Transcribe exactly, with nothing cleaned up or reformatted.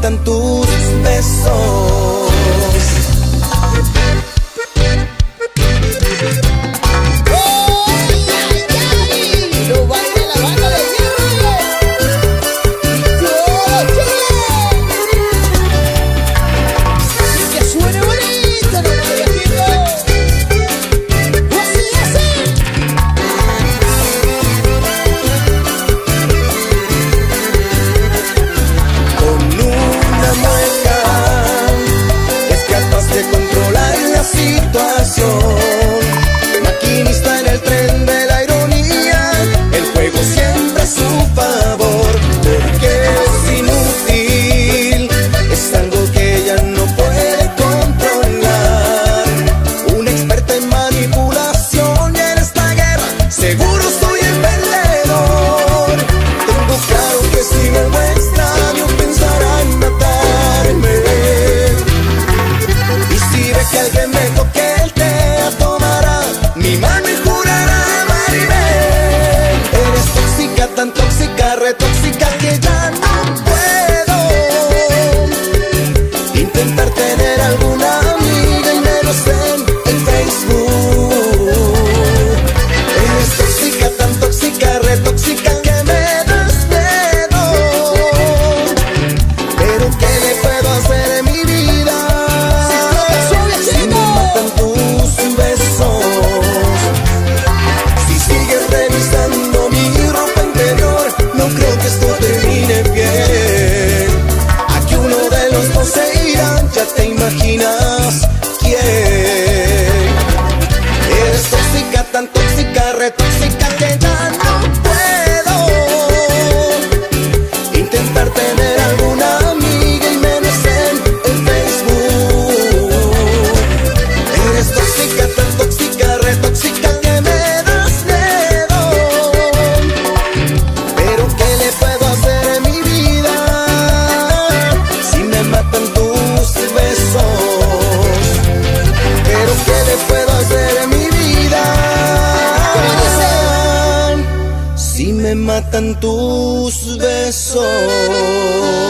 matan tus besos. Maquinista en el tren de la ironía, el juego siempre a su favor, porque es inútil, es algo que ella no puede controlar. Una experta en manipulación y en esta guerra seguro soy el perdedor. Tengo claro que si me muestra no pensará en matarme, y si ve que alguien me toque mi mano y jurará amarme. Eres tóxica, tan tóxica, re tóxica que ya no puedo intentar tener alguna amiga y menos en el Facebook. Eres tóxica, tan tóxica, re tóxica que me das miedo. Pero ¿qué le puedo hacer en mi vida si me matan tus besos? No creo que esto termine bien. Aquí uno de los dos se irá, ya te imaginas quién. Eres tóxica, tan tóxica, re tóxica que ya no puedo intentar tener alguna amiga y menos en el Facebook. Eres tóxica, tan tóxica, re tóxica que me das miedo. Pero ¿qué le puedo hacer en mi vida si me matan tus besos? Pero ¿qué le puedo hacer en mi vida si me matan tus besos?